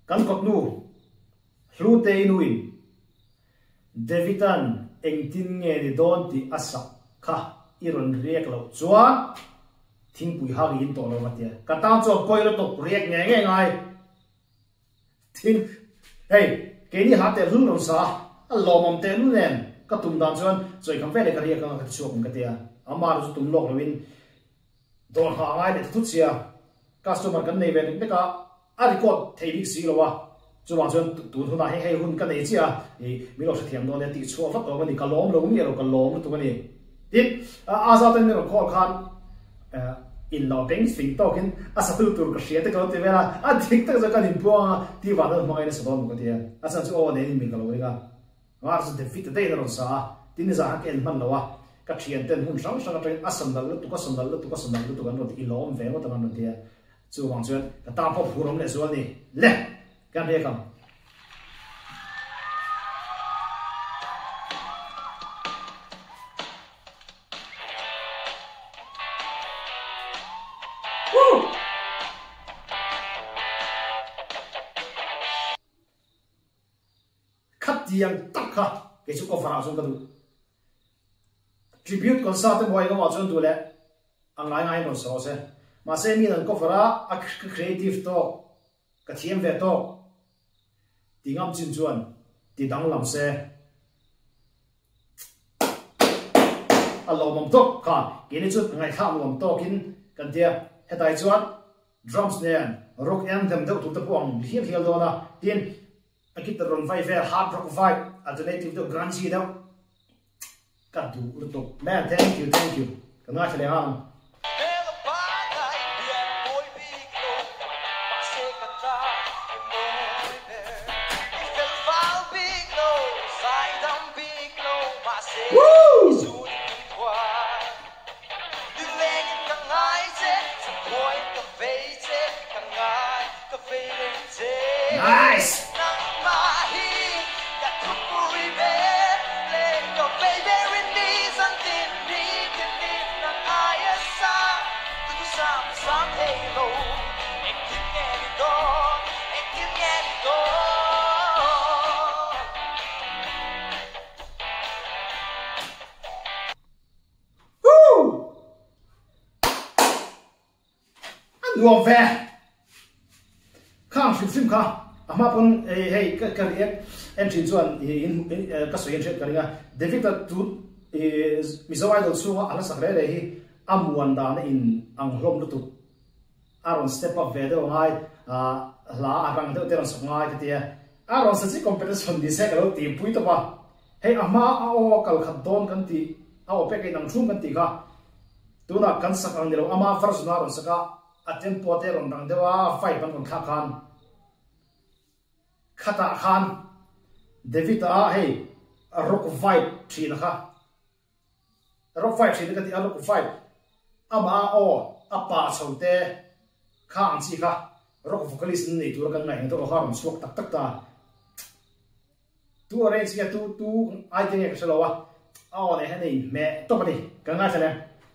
kan kot nu hlute inuin Davidan engtin nge ni don ti asa kha iron riek lo chuan thing pui ha in to lo matia ka ta cho koi lo to riek nge nge ngai thin hey ke ni ha te lu lo sa a lo mom te lu nen ka tum dan chuan choi kham ve le ka riek ka chuak ka tia amar chu tum lok lovin don ha ngai le thu chia customer kan nei ve ni ka a record thei dik si lo wa chu wang chuan tu thu na he hun ka nei chia e mi lo sa thiam no ne ti chu fa to ni ka lom lo mi lo ka lom tu ni tin a za ten ro call khan in lo teng sing to kin a sa tu tur ka hria te ka te vera a dik tak za ka nin puang ti wa da mai ne sa don ko tia a sa chu o ne ni mi ka lo ri ga ngar su de fit de ro sa tin za ka en man lo wa ka thian ten hun sang sang ka asam dal tu ka sam dal tu ka sam dal tu ka no ti lom ve mo ta no tia chu wang chuan ka ta pho phu rom le zo ni le kan re kam yang tak kha ke chu ko fara sung ka du tribute concert boy ga wa chon du le angai ngai no so se ma se mi nan ko fara a creative to ka thiam ve to tingam chin chuan ti dang lam se a lo mom to ka ke ni chu ngai kha mom to kin kan tia hetai chuan drums nen rock anthem de tu te pong hiel hiel do na tin I get the run five hard rock vibe alternative to grungy now. Cut to man, thank you. Can I tell you? Nice. Nuo ve khang sim kha ama pun hey ka riek entry chuan in ka so entry karinga David tu mizo idol suwa ala sakre re hi amuan da na in ang hlom tu aron step up ve de ngai la arang de teron sangai te aron sa chi competition di se ka lo ti pui to ba hey ama o kal khat don kan ti a o pe ke nang thum kan ti ka tu na kan sakang de lo ama first na ron saka atem pote ron dang dewa fai ban kon kha khan khata khan David a hey rock vibe thina kha rock vibe thina ka ti a rock vibe ama o apa chote kha ang chi kha rock vocalist ni tur kan ngai to harum suak tak tak ta tu arrange ya tu ai te ka selawa aw ne hani me to pa ni ka nga chale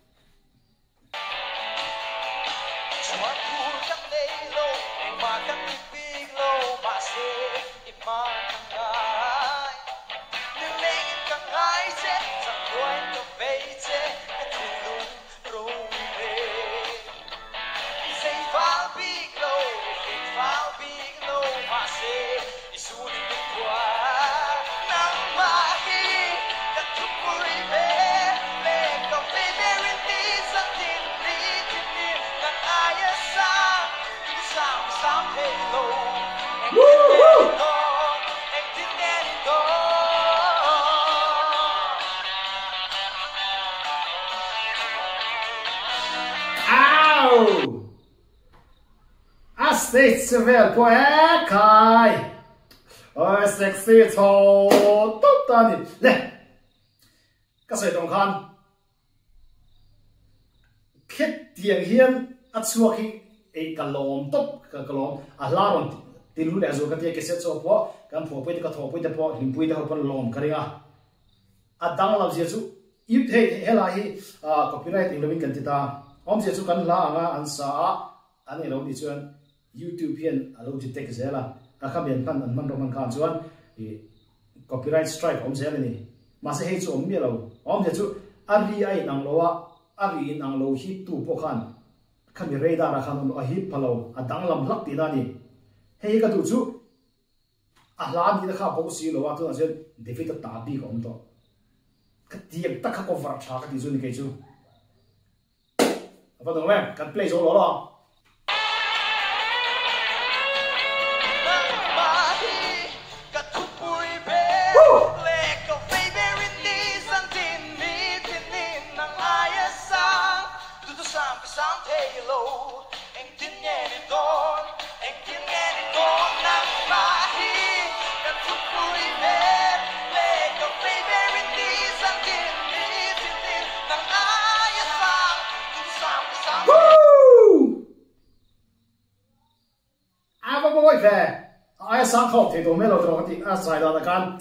States vel på kai oi sexy to top tani le ka sai tong khan khet tiang hian a chuak hi e kalom top ka kalom a laron tilu le zo ka te ke set so po kan pho poi ka tho poi te po him poi te ho pon lom karinga a dang law je chu yut he hela hi copyright in loving kan ti ta om je chu kan la anga an sa ani lo ni chuan YouTube hian alo ji tek zela akhabian kan an man roman khan chuan copyright strike om zel ni ma se hei chu om mi lo om je chu ari ai nang lowa ari nang lo hi tu po khan khami radar khan a hi phalo adang lam lak ti na ni hei ka tu chu a la ni da kha bo si lo wa tu na se defeat ta bi ko om to ka tiek ta kha ko var tha ka ti chu ni ke chu apa tu mem kan play zo lo lo Ôi về, ai sáng học thì tôi mới lâu rồi thì sai đó là can,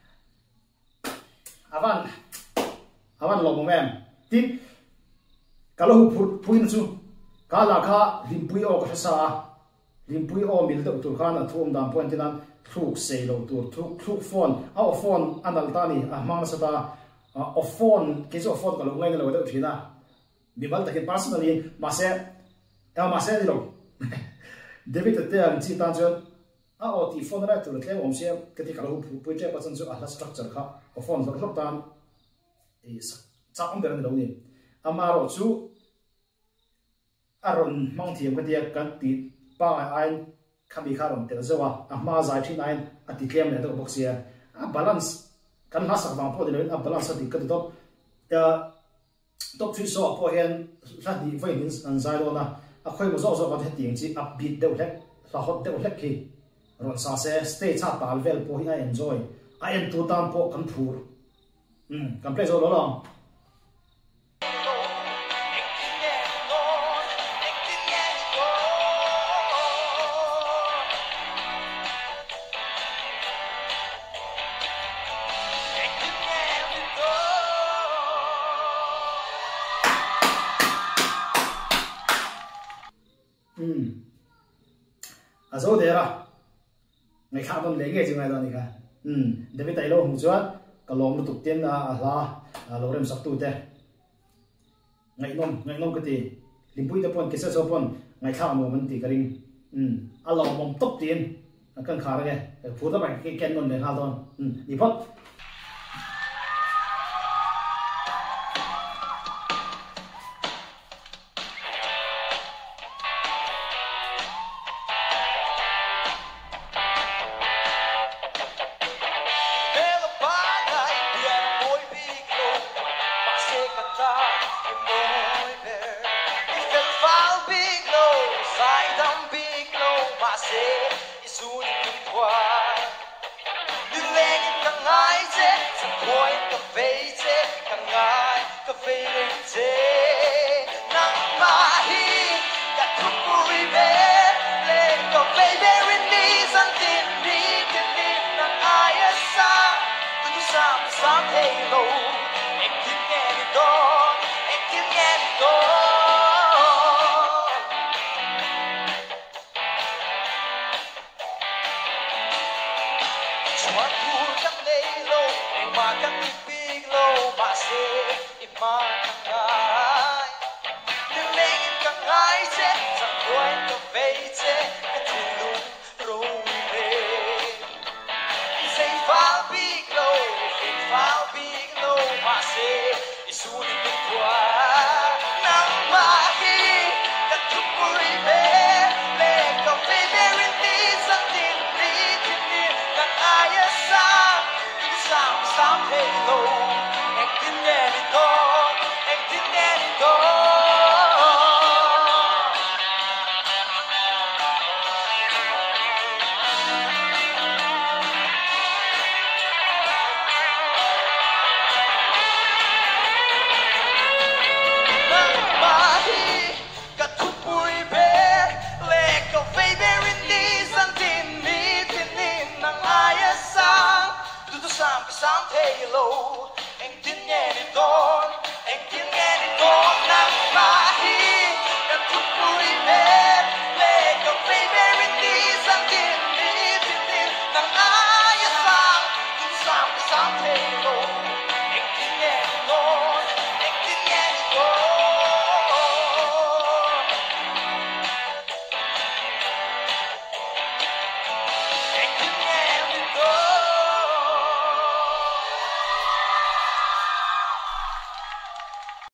avan lòng em, tiếp, cái lô phui nó chú, cái là cái lim phui ô cái sao, lim phui ô mình được tụi con là thuốc đam point thì là thuốc xây đầu tụi thuốc phone, phone anh đang ta đi, mang nó sao ta, phone cái số phone cái lô ngay là được thì na, bị bắt cái personally mà sẽ đi đâu. David te ang chi tan chuan ti phone ra tu tle om se ke ti ka hu pu che pa chan chu a structure kha o phone zor lok tan cha om ber ni lo ni amaro chu aron mang thiam ka ti kan ti pa ai khami kha rom te zawa ma zai thi nine ati tlem le do box ya balance kan ha sak bang po de a balance ti ka to top three so po hen sa di violence an zai do na a khoi mo zo ka thing chi upbeat deuh hlek la hot deuh hlek khi ron sa se stage cha tal vel po hi a enjoy a en tu tam po kan phur kan play zo lo long zo de ra ngai kha bam le nge chi ngai da ni ka David tai lo hu chuan ka lom lu tuk ten na la lo rem sak tu te ngai nom ka ti limpui te pon ke sa so pon ngai kha mo man ti ka ring a lo mom top tin kan kha ra ge phu da ba ke ken non le ha don ni phot Halo